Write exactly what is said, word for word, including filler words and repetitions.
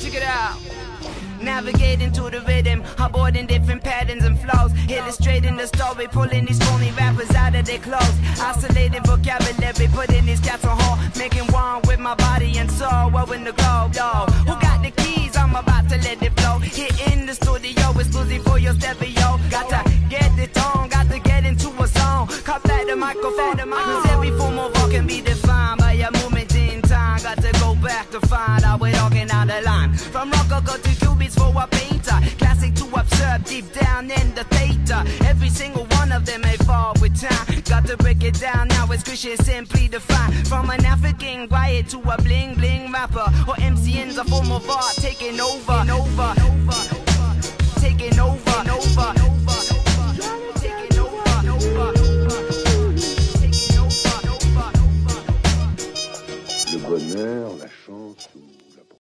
check it out. Navigating to the rhythm, avoiding different patterns and flows, illustrating the story, pulling these phony rappers out of their clothes, isolating vocabulary, putting these cats on hold, making one with my body and soul, well in the globe, yo. Who got the keys? I'm about to let it flow. Hitting the studio, exclusive for your stereo. Got to get it on, got to get into a song. Cut back the microphone, cause every form of art can be defined by a moment in time. Got to go back to find out we're talking out the line. From rococo to cubics for a painter, classic to absurd, deep down in the theta. Every single one of them evolve with time. Got to break it down now, it's Christian simply defined. From an African riot to a bling bling rapper, or MCN's a form of art taking over. over, over.